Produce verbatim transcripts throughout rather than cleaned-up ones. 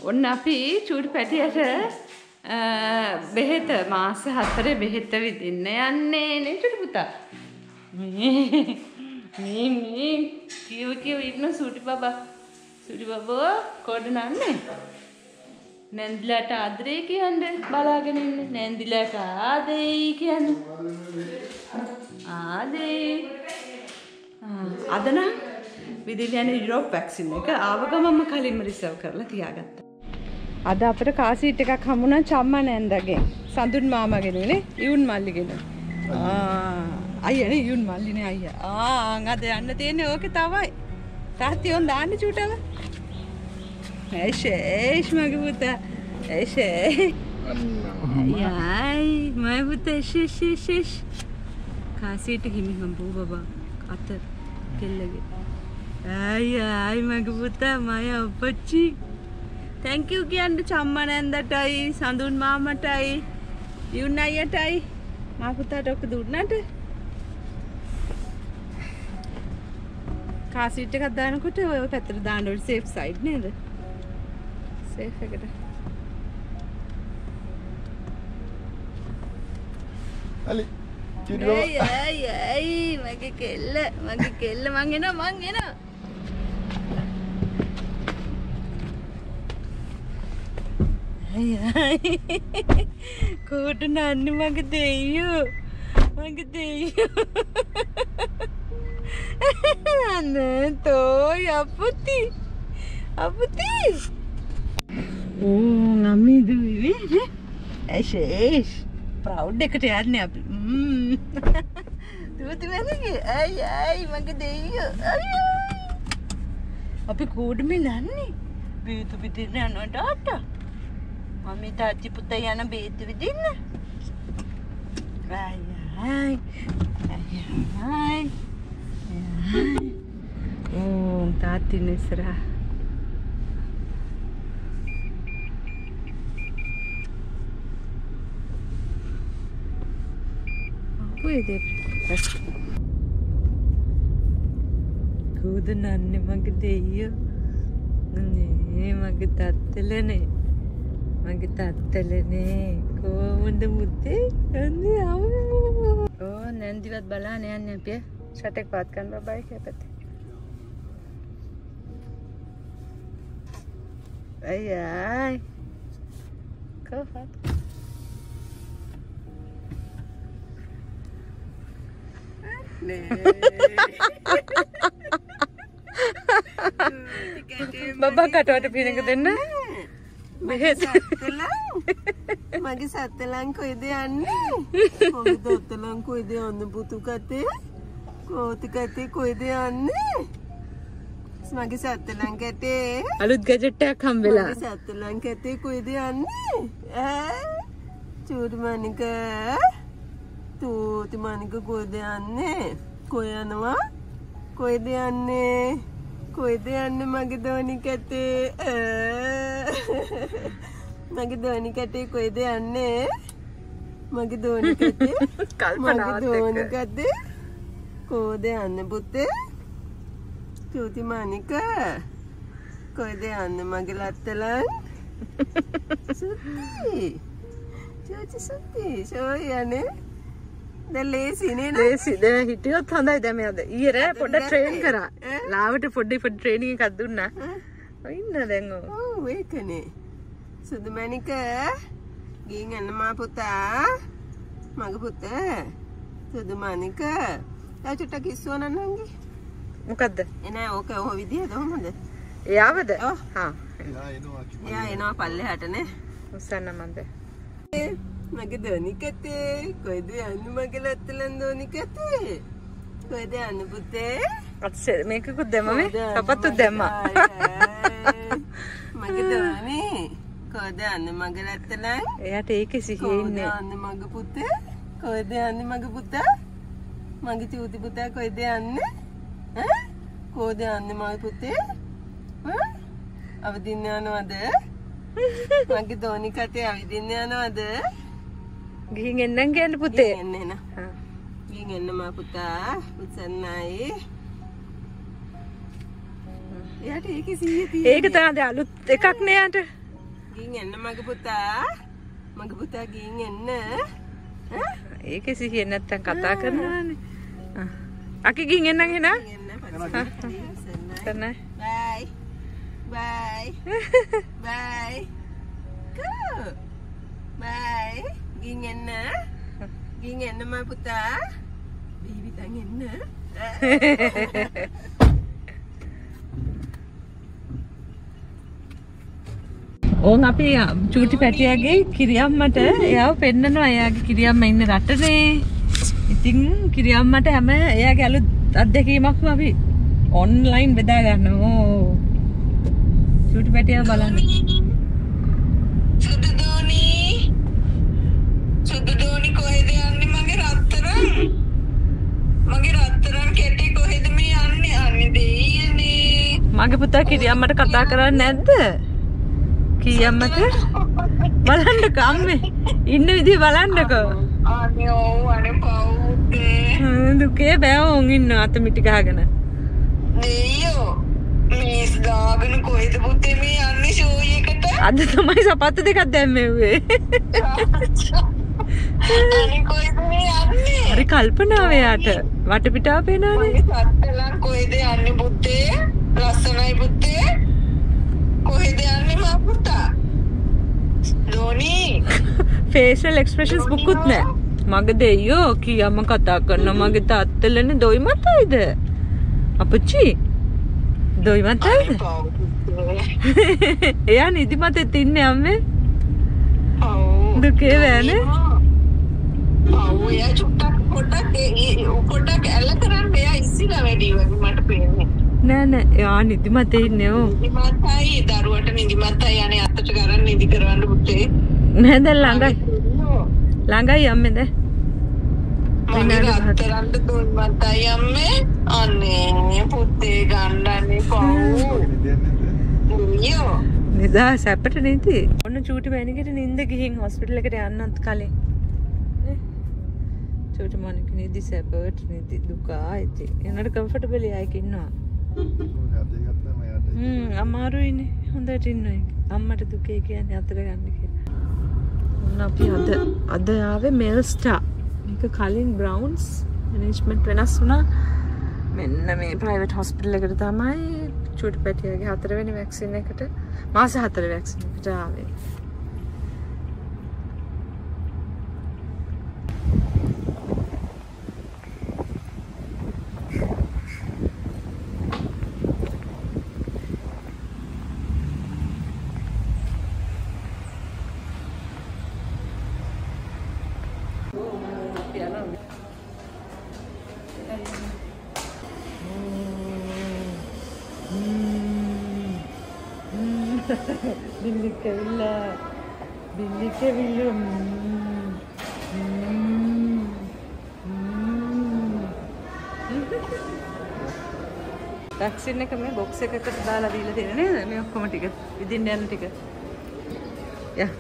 ඔන්න අපි චූටි පැටියට බෙහෙත මාස හතරේ බෙහෙත විදින්න යන්නේ නේ චූටි පුතා. මේ මේ මේ කියව කියව ඉන්න සූටි බබා. සූටි බබා කොහෙද නන්නේ? නැන්දිලාට ආදරේ කියන්නේ බලාගෙන ඉන්නේ. නැන්දිලාට ආදෙයි කියන්නේ. ආදේ. අද නම් විදිහට යන යුරෝප් වැක්සින් එක ආව ගමන්ම කලින්ම රිසර්ව් කරලා තියාගත්තා. අද අපිට කාර් සීට් එකක් හම්බුණා චම්මා නැන්දගෙන්. සඳුන් මාමාගෙන නේ ඉවුන් මල්ලිගෙන. ආ අයියනේ ඉවුන් මල්ලිනේ අයියා. ආ අද යන්න තියෙන්නේ ඕකේ තමයි. තාත්ති ඔන් දාන්න චූටව. ඒෂ් ඒෂ් මගේ පුතා. ඒෂ් යයි මගේ පුතා ඒෂ් ඒෂ් ඒෂ්. කාර් සීට් එක හිමින් බෝ බබා. අත කෙල්ලගේ. Ay, ay, mage puta, maya appachi. Thank you kiyanne chamma nandatai, sandun mamatai, yunna ayyatai. Ma putata oka dunnata. Car seat එකක් දානකොට ඔය පැත්තට දාන්න ඕනේ safe side නේද? safe එකට. Ali. Ay, ay, ay, mage කෙල්ල, mage කෙල්ල මං එනවා මං එනවා. Kodu nannu mage deyo mage deyo anne toy aputi aputi oh ngami duwi ne aish aish proud eකට යන්නේ අපි දුවති වෙන්නේ ay ay mage deyo ay අපි කොඩුමේ නන්නේ බීතු පිටින් යනවා තාත්තා Mami tati puta yana bete vidina. Ay ay. Ay ay. Oh, tati nisra. Puede. Kuda nanne magdeyo. Ne magdatlene. මගේ තාත්තලනේ කොහොමද මුත්තේ යන්නේ අම්මෝ ඕ නැන්දිවත් බලන්න යන්නේ අපි ෂට් එක පාත් කරන්න බබයි කැපතේ අය අය කොහොමද නේ බබා කටවට පිනක දෙන්න Mage sattelang mage sattelang koide yanne koide ottelang koide yanne putu kate koti kate koide yanne mage sattelang kate aluth gadget ekak hambela mage sattelang kate koide yanne eh චූටි මණික චූටි මණික කොයිද යන්නේ කොය යනවා කොයිද යන්නේ කොයිද යන්නේ මගේ දෝනි කැටේ මගේ දෝනි කැටේ කොයිද යන්නේ මගේ දෝනි කැටේ මගේ දෝනි කැටේ කොයිද යන්නේ පුතේ චූටි මණික කොයිද යන්නේ මගේ ලත්තලන් සුත්ති චූටි සුත්ති ෂෝයි යන්නේ දැන් ලේසි නේ නේද ලේසි දැන් හිටියොත් හොඳයි දැන් මේ අද ඊයේ රෑ පොඩ්ඩක් ට්‍රේන් කරා ලාවට පොඩි පොඩි ට්‍රේනින් එකක් දුන්නා ඉන්න දැන් ඔව් ඒකනේ සුදු මණික ගිහින් එන්න මා පුතා මගේ පුතා සුදු මණික තා චුට්ටක් ඉස්සුවන නංගි මොකද්ද එනේ ඕක ඔය විදිහද කොහමද එයාවද හා එයා එනවා කිව්වා එයා එනවා පල්ලෙහාටනේ උස්සන්න මන්ද මගේ දෝනි කතේ කොයිද යන්නේ මගේ ලත්තලන් දෝනි කතේ කොයිද යන්නේ පුතේ අත්සේ මේකකුත් දැම්මම සපත්තුත් දැම්මා මගේ දෝනි කොයිද යන්නේ මගේ ලත්තලන් එයාට ඒකේ සිහියේ ඉන්නේ කොයිද යන්නේ මගේ පුතේ කොයිද යන්නේ මගේ පුතා මගේ චූටි පුතා කොයිද යන්නේ ඈ කොයිද යන්නේ මගේ පුතේ ඈ අවදින්න යනවද මගේ දෝනි කතේ අවදින්න යනවද ගිහින් එන්නම් කියන්න පුතේ එන්න එන්න හා ගිහින් එන්න මා පුතා උසන්නයි එයාට ඒකේ සීයේ තියෙන්නේ ඒක තමයි අලුත් එකක් නේ යට ගින් එන්න මගේ පුතා. මගේ පුතා ගින් එන්න. ඒකේ සිහිය නැත්තම් කතා කරනවානේ. අකි ගින් එන්නම් එහෙනම්. Bye. Bye. Bye. Go. Bye. Ging enna. Ging enna my puta. Baby tang enna. ඕන් අපි චූටි පැටියාගේ කිරියම්මට එයාව පෙන්නනවා එයාගේ කිරියම්ම ඉන්න රටනේ. ඉතින් කිරියම්මට හැම එයාගේ අලුත් අත්දැකීමක්ම අපි ඔන්ලයින් බෙදා ගන්නවා. චූටි පැටියා බලන්න. සුදු දෝනි. සුදු දෝනි කොහෙද යන්නේ මගේ රත්තරන්? මගේ රත්තරන් කෙටි කොහෙද මේ යන්නේ? අනේ දෙයියනේ. මගේ පුතා කිරියම්මට කතා කරන්නේ නැද්ද? කිරියම්මට බලන්නකෝ අම්මේ ඉන්න විදිහ බලන්නකෝ. අනේ ඔව් අනේ පවුත්තේ. දුකේ බෑ උන් ඉන්න අත මිටි ගහගෙන. දෙයියෝ මිස් දාගෙන කොහෙද පුතේ මේ යන්නේ ෂෝ එකට? අද තමයි සපත්තු දෙකක් දැම්මෙව්වේ. අනේ කොහෙද මේ යන්නේ? හරි කල්පනාව එයාට වටපිටාව පේනවනේ. මගේ සත්තලන් කොහෙද යන්නේ පුතේ? ලස්සනයි පුතේ. කොහෙද යන්නේ මා පුතා? දෝනි ෆේෂල් එක්ස්ප්‍රෙෂන්ස් මුකුත් නැහැ. මගේ දෙයියෝ කීයම කතා කරනවා මගේ තාත්තලනේ දොයි මතයිද? අපච්චි දොයි මතයිද? එයා නිදිමතෙත් ඉන්නේ අම්මේ. ඔව් දුකේ වෑනේ. ඔව් එයා චුට්ටක් පොඩක් පොඩක් ඇල්ල කරන්න එයා ඉස්සිලා වැඩි වගේ මට පේන්නේ. නෑ නෑ එයා නිදිමතේ ඉන්නේ ඕ. නිදිමතයි දරුවට නිදිමතයි යන්නේ අතට ගන්න නිදි කරවන්න පුතේ. නෑ දැන් ළඟයි. ළඟයි අම්මේ දැන්. මගේ රත්තරන්ට දුන්නතයි අම්මේ. අනේ පුතේ ගන්නනේ පව්. නියෝ. නිදා සැපට නේද? ඔන්න චූටි බෑනිකට නිින්ද ගිහින් හොස්පිටල් එකට යන්නත් කලින්. චූටි මොනික නිදි සැපට නිදි දුක ආයිති. එනට කම්ෆර්ටබල් එකක් ඉන්නවා. හ්ම් අමාරුයිනේ. හොඳට ඉන්නවා. අම්මට දුකේ කියන්නේ අතට ගන්න කියලා. අපි අද අද ආවේ මෙල් ස්ටාර්. මේක කලින් බ්‍රවුන්ස් මැනේජ්මන්ට් වෙනස් වුණා. මෙන්න මේ ප්‍රයිවට් හොස්පිටල් එකට තමයි චූටි පැටියාගේ හතරවෙනි වැක්සින් එකට මාස හතර වැක්සින් එකට ආවේ. बिल्ली केविल्ला बिल्ली केविल्ला वैक्सीन එක මේ බොක්ස් එකකට දාලා දීලා තියෙන නේද මේ ඔක්කොම ටික විදින්න යන ටික යා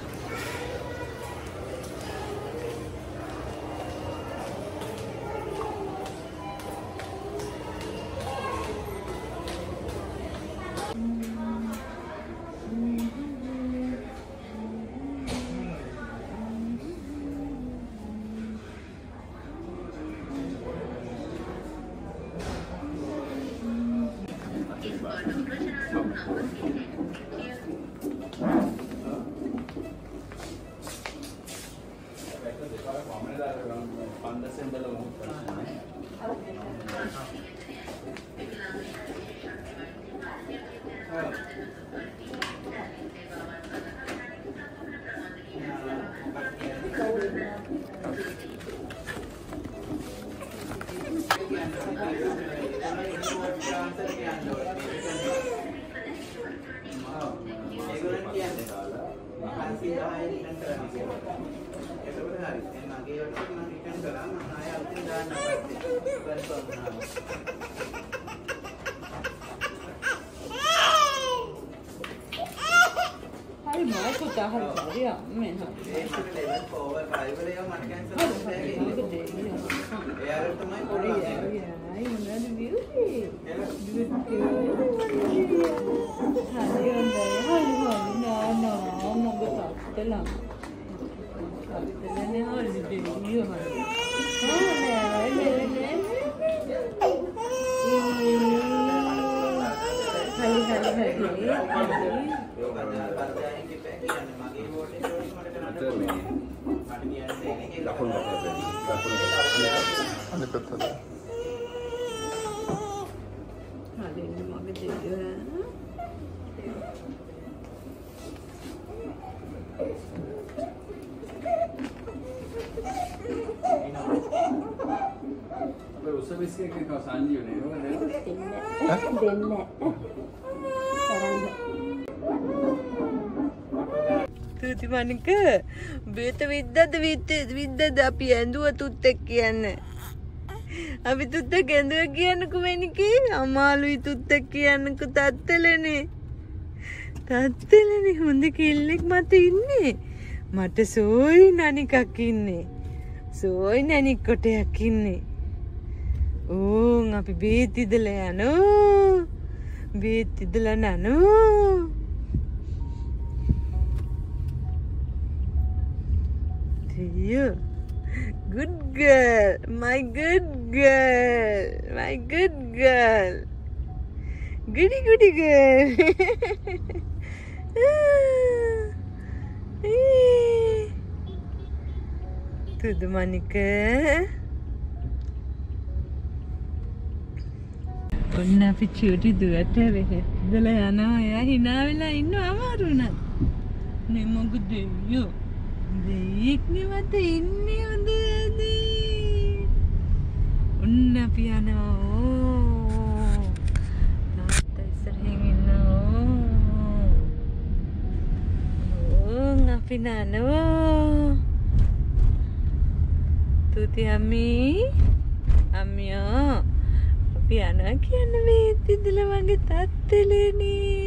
Hari mau aku tahan hari ya, men. Hari තත්තලා තත්තලනේ හොලිඩේ ඊයෝ හරි නේ නේ හරි හරි හරි ලකුණු අනිත් පැත්තට හරි මගේ දෙවියෝ අපේ උසවිස්කේ කව සංජීවනේ නේද දෙන්න තුති මනික බේත විද්දද විද්ද විද්දද අපි ඇඳුව තුත් එක්ක කියන්නේ අපි තුත් එක්ක ඇඳුව කියන්නකෝ මනිකේ අමාළුයි තුත් එක්ක කියන්නකෝ තත්තලනේ තත්තලනේ හොඳ කිල්ලෙක් මත ඉන්නේ මට සෝයි නනිකක් ඉන්නේ සෝයි නනික් කොටයක් ඉන්නේ ඕන් අපි බේත් ඉදලා යනෝ බේත් ඉදලා නනෝ you good girl my good girl my good girl goody goody girl tudu manika ඔන්න අපි චූටි දුවට වෙහෙදලා යනවා එයා hina වෙලා ඉන්නවා අමාරු නේද නේ මොකද දෙයියෝ දෙයියෙක් නෙමෙත ඉන්නේ හොඳදී ඔන්න අපි යනවා ඕ තාත්තා ඉස්සරහින් ඉන්නවා ඕන් අපි නනෝ තුති අම්මි අම්මියෝ අපි යනවා කියන්න මේ ඉතිදලා වගේ තත්තලේනේ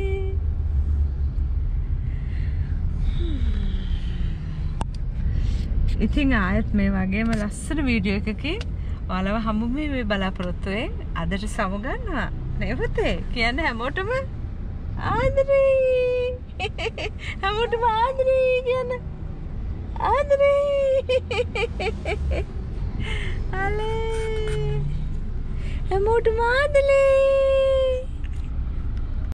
ඉතින් ආයෙත් මේ වගේම ලස්සන වීඩියෝ එකකින් ඔයාලව හම්බු මේ බලාපොරොත්තු වෙයි අදට සමු ගන්නවා නේ පුතේ කියන්න හැමෝටම ආදරේ හැමෝටම ආදරේ කියන්න ආදරේ අලේ හැමෝටම ආදරේ